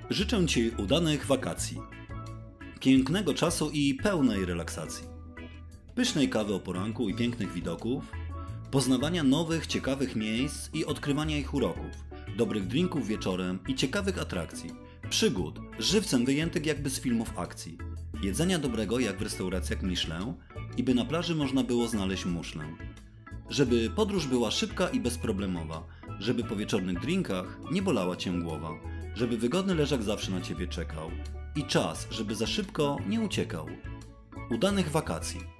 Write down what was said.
Życzę Ci udanych wakacji, pięknego czasu i pełnej relaksacji, pysznej kawy o poranku i pięknych widoków, poznawania nowych, ciekawych miejsc i odkrywania ich uroków, dobrych drinków wieczorem i ciekawych atrakcji, przygód, żywcem wyjętych jakby z filmów akcji, jedzenia dobrego jak w restauracjach Michelin i by na plaży można było znaleźć muszlę. Żeby podróż była szybka i bezproblemowa, żeby po wieczornych drinkach nie bolała Cię głowa, żeby wygodny leżak zawsze na Ciebie czekał i czas, żeby za szybko nie uciekał. Udanych wakacji!